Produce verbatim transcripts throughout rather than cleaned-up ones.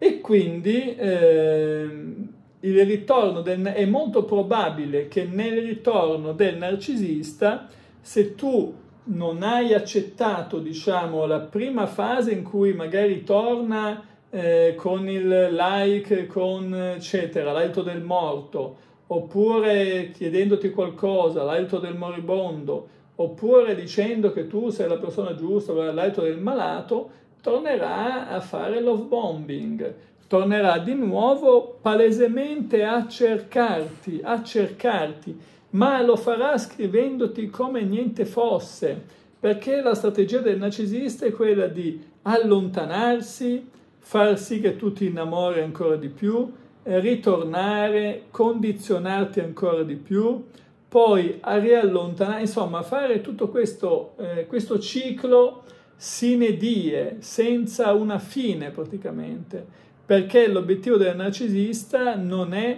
E quindi eh, il ritorno del, è molto probabile che nel ritorno del narcisista, se tu non hai accettato, diciamo, la prima fase in cui magari torna eh, con il like, con eccetera, l'alito del morto, oppure chiedendoti qualcosa, l'alito del moribondo, oppure dicendo che tu sei la persona giusta, l'alito del malato, tornerà a fare love bombing, tornerà di nuovo palesemente a cercarti, a cercarti, ma lo farà scrivendoti come niente fosse, perché la strategia del narcisista è quella di allontanarsi, far sì che tu ti innamori ancora di più, ritornare, condizionarti ancora di più, poi a riallontanare, insomma fare tutto questo, eh, questo ciclo sine die, senza una fine praticamente, perché l'obiettivo del narcisista non è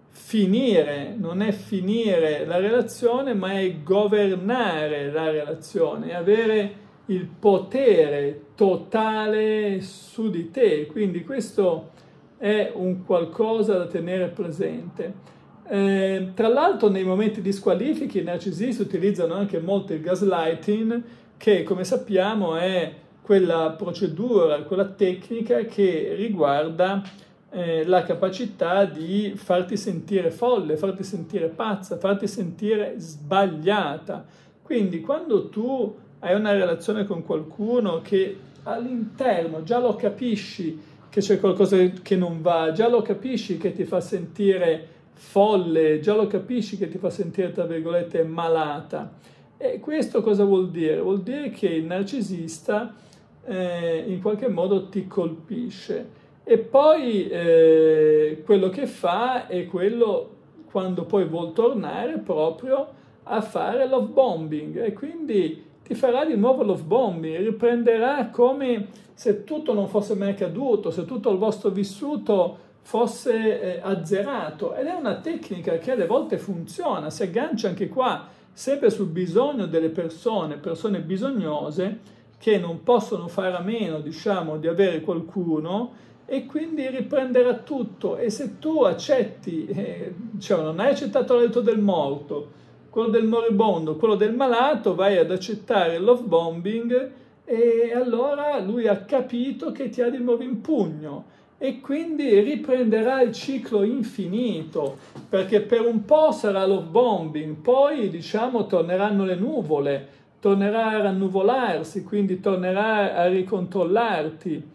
finire, non è finire la relazione, ma è governare la relazione, avere il potere totale su di te. Quindi questo è un qualcosa da tenere presente. Eh, tra l'altro nei momenti di squalifica i narcisisti utilizzano anche molto il gaslighting, che come sappiamo è quella procedura, quella tecnica che riguarda eh, la capacità di farti sentire folle, farti sentire pazza, farti sentire sbagliata. Quindi quando tu hai una relazione con qualcuno che all'interno già lo capisci che c'è qualcosa che non va, già lo capisci che ti fa sentire folle, già lo capisci che ti fa sentire, tra virgolette, malata. E questo cosa vuol dire? Vuol dire che il narcisista eh, in qualche modo ti colpisce. E poi eh, quello che fa è quello, quando poi vuol tornare, proprio a fare love bombing. E quindi ti farà di nuovo love bombing, riprenderà come se tutto non fosse mai accaduto, se tutto il vostro vissuto fosse eh, azzerato. Ed è una tecnica che alle volte funziona, si aggancia anche qua, sempre sul bisogno delle persone, persone bisognose, che non possono fare a meno, diciamo, di avere qualcuno, e quindi riprenderà tutto. E se tu accetti, eh, cioè non hai accettato l'alito del morto, quello del moribondo, quello del malato, vai ad accettare il love bombing, e allora lui ha capito che ti ha di nuovo in pugno, e quindi riprenderà il ciclo infinito, perché per un po' sarà love bombing, poi diciamo torneranno le nuvole, tornerà a rannuvolarsi, quindi tornerà a ricontrollarti.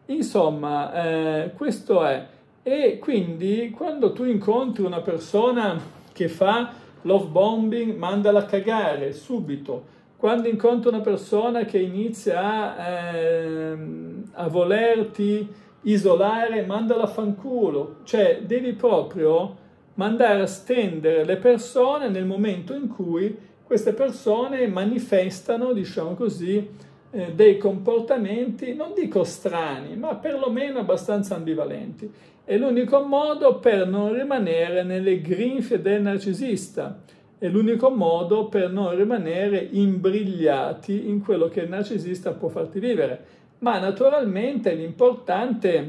Insomma, eh, questo è. E quindi quando tu incontri una persona che fa love bombing, mandala a cagare subito. Quando incontri una persona che inizia a, eh, a volerti isolare, mandala a fanculo. Cioè, devi proprio mandare a stendere le persone nel momento in cui queste persone manifestano, diciamo così, eh, dei comportamenti, non dico strani, ma perlomeno abbastanza ambivalenti. È l'unico modo per non rimanere nelle grinfie del narcisista. È l'unico modo per non rimanere imbrigliati in quello che il narcisista può farti vivere. Ma naturalmente l'importante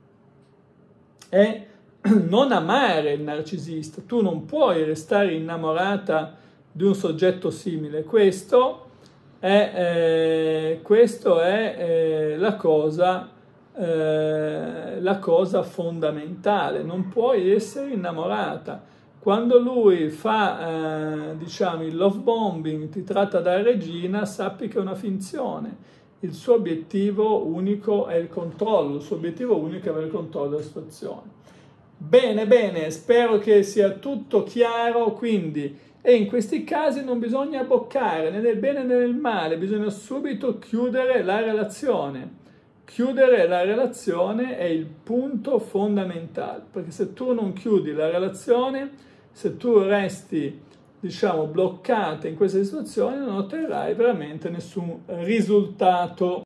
è non amare il narcisista. Tu non puoi restare innamorata di un soggetto simile. Questo è, eh, questo è eh, la cosa, eh, la cosa fondamentale. Non puoi essere innamorata. Quando lui fa, eh, diciamo, il love bombing, ti tratta da regina, sappi che è una finzione. Il suo obiettivo unico è il controllo, il suo obiettivo unico è avere il controllo della situazione. Bene, bene, spero che sia tutto chiaro, quindi, e in questi casi non bisogna boccare né nel bene né nel male, bisogna subito chiudere la relazione. Chiudere la relazione è il punto fondamentale, perché se tu non chiudi la relazione, se tu resti, diciamo, bloccata in questa situazione, non otterrai veramente nessun risultato.